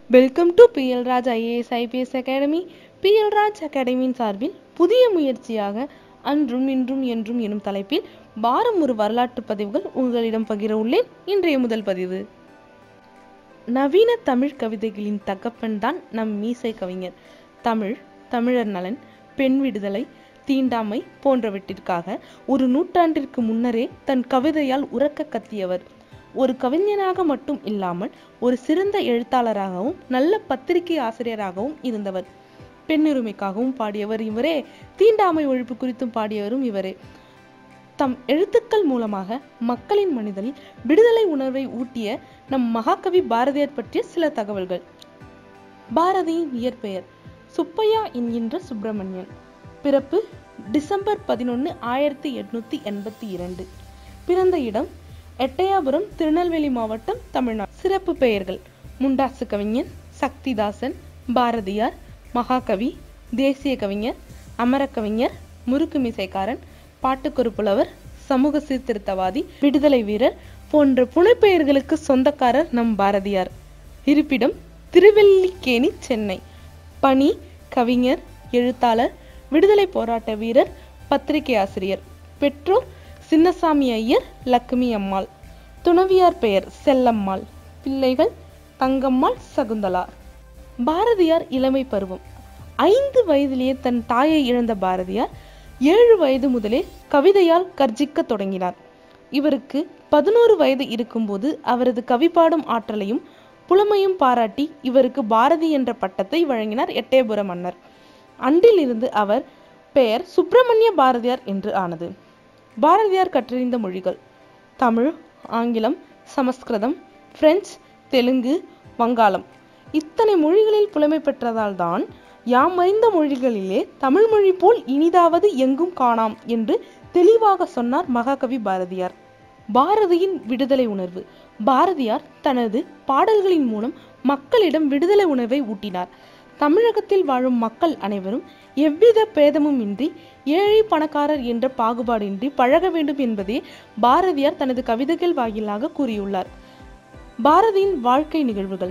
Welcome to PL Raj IAS IPS academy. PL Raj அகாடமியின் சார்பில் புதிய முயற்சியாக அன்றும் இன்றும் என்றும் எனும் தலைப்பில் வாரம் ஒரு வரலாற்று பதிவுகள் உங்களிடம் பகிர உள்ளேன். இன்றைய முதல் பதிவு, நவீன தமிழ் கவிதைகளின் தகப்பன் தான் நம் மீசை கவிஞர். தமிழர் நலன், பெண் விடுதலை, தீண்டாமை போன்றவற்றிற்காக ஒரு நூற்றாண்டிற்கு முன்னரே தன் கவிதையால் உரக்க கத்தியவர். ஒரு கவிஞனாக மட்டும் இல்லாமல் ஒரு சிறந்த எழுத்தாளராகவும் நல்ல பத்திரிகை ஆசிரியராகவும் இருந்தவர். பெண்ணுரிமைக்காகவும் பாடியவர் இவரே, தீண்டாமை ஒழிப்பு குறித்தும் பாடியவரும் இவரே. தம் எழுத்துக்கள் மூலமாக மக்களின் மனதில் விடுதலை உணர்வை ஊட்டிய நம் மகாகவி பாரதியார் பற்றிய சில தகவல்கள். பாரதியின் இயற்பெயர் சுப்பையா என்கின்ற சுப்பிரமணியன். பிறப்பு டிசம்பர் 11, 1882. பிறந்த இடம் எட்டயாபுரம், திருநெல்வேலி மாவட்டம், தமிழ்நாடு. சிறப்பு பெயர்கள்: முண்டாசு கவிஞன், சக்திதாசன், பாரதியார், மகாகவி, தேசிய கவிஞர், அமரக்கவிஞர், முறுக்கு மீசைக்காரன், பாட்டுக்கொரு புலவர், சமூக சீர்திருத்தவாதி, விடுதலை வீரர் போன்ற புனைப்பெயர்களுக்கு சொந்தக்காரர் நம் பாரதியார். இருப்பிடம் திருவல்லிக்கேணி, சென்னை. பணி: கவிஞர், எழுத்தாளர், விடுதலை போராட்ட வீரர், பத்திரிகை ஆசிரியர். பெற்றோர் சின்னசாமி ஐயர், லட்சுமி அம்மாள். துணைவியார் பெயர் செல்லம்மாள். பிள்ளைகள் தங்கம்மாள், சகுந்தலா. பாரதியார் இளமை பருவம். 5 வயதிலேயே தன் தாயை இழந்த பாரதியார் 7 வயது முதலே கவிதையால் கர்ஜிக்க தொடங்கினார். இவருக்கு 11 வயது இருக்கும்போது அவரது கவிப்பாடும் ஆற்றலையும் புலமையும் பாராட்டி இவருக்கு பாரதி என்ற பட்டத்தை வழங்கினார் எட்டயபுர மன்னர். அன்றிலிருந்து அவர் பெயர் சுப்பிரமணிய பாரதியார் என்று ஆனது. பாரதியார் கற்றறிந்த மொழிகள்: தமிழ், ஆங்கிலம், சமஸ்கிருதம், பிரெஞ்சு, தெலுங்கு, வங்காளம். இத்தனை மொழிகளில் புலமை பெற்றதால் தான் யாம் அறிந்த மொழிகளிலே தமிழ் மொழி போல் இனிதாவது எங்கும் காணாம் என்று தெளிவாக சொன்னார் மகாகவி பாரதியார். பாரதியின் விடுதலை உணர்வு. பாரதியார் தனது பாடல்களின் மூலம் மக்களிடம் விடுதலை உணர்வை ஊட்டினார். தமிழகத்தில் வாழும் மக்கள் அனைவரும் எவ்வித பேதமும் இன்றி, ஏழை பணக்காரர் என்ற பாகுபாடின்றி பழக வேண்டும் என்பதே பாரதியார் தனது கவிதைகள் வாயிலாக கூறியுள்ளார். பாரதியின் வாழ்க்கை நிகழ்வுகள்.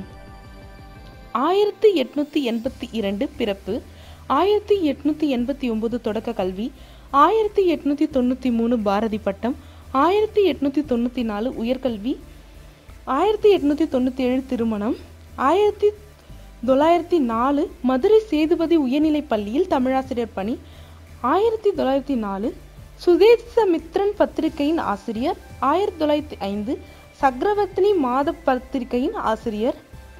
1882 பிறப்பு, 1889 தொடக்க கல்வி, 1893 பாரதி பட்டம், 1894 உயர்கல்வி, 1897 திருமணம், 1904 மதுரை சேதுபதி உயர்நிலைப் பள்ளியில் தமிழாசிரியர் பணி, 1904 சுதேசமித்ரன் பத்திரிகையின் ஆசிரியர், 1905 சக்கரவர்த்தினி மாத பத்திரிகையின் ஆசிரியர்,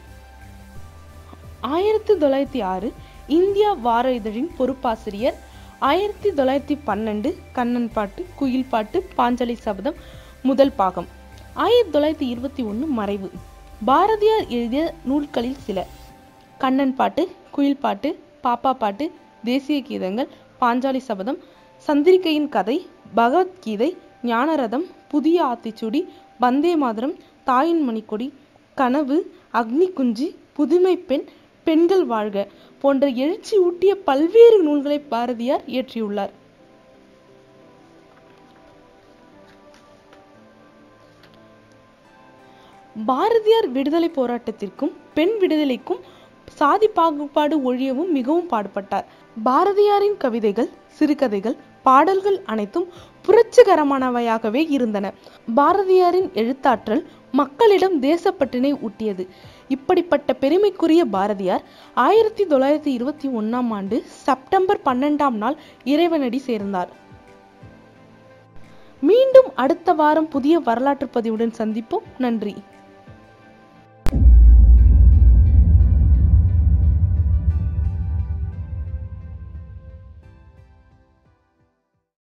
1906 இந்தியா வார இதழின் பொறுப்பாசிரியர், 1912 கண்ணன் பாட்டு, குயில் பாட்டு, பாஞ்சாலி சபதம் முதல் பாகம், 1921 மறைவு. பாரதியார் எழுதிய நூல்களில் சில: கண்ணன் பாட்டு, குயில் பாட்டு, பாப்பா பாட்டு, தேசிய கீதங்கள், பாஞ்சாலி சபதம், சந்திரிகையின் கதை, பகவத்கீதை, ஞானரதம், புதிய ஆத்திச்சூடி, வந்தே மாதரம், தாயின் மணிக்கொடி, கனவு, அக்னி குஞ்சு, புதுமை பெண், பெண்கள் வாழ்க போன்ற எழுச்சி ஊட்டிய பல்வேறு நூல்களை பாரதியார் இயற்றியுள்ளார். பாரதியார் விடுதலை போராட்டத்திற்கும் பெண் விடுதலைக்கும் சாதி பாகுபாடு ஒழியவும் மிகவும் பாடுபட்டார். பாரதியாரின் கவிதைகள், சிறுகதைகள், பாடல்கள் அனைத்தும் புரட்சிகரமானவையாகவே இருந்தன. பாரதியாரின் எழுத்தாற்றல் மக்களிடம் தேசப்பற்றினை ஊட்டியது. இப்படிப்பட்ட பெருமைக்குரிய பாரதியார் 1921 ஆண்டு செப்டம்பர் 12ஆம் நாள் இறைவனடி சேர்ந்தார். மீண்டும் அடுத்த வாரம் புதிய வரலாற்று பதிவுடன் சந்திப்போம். நன்றி.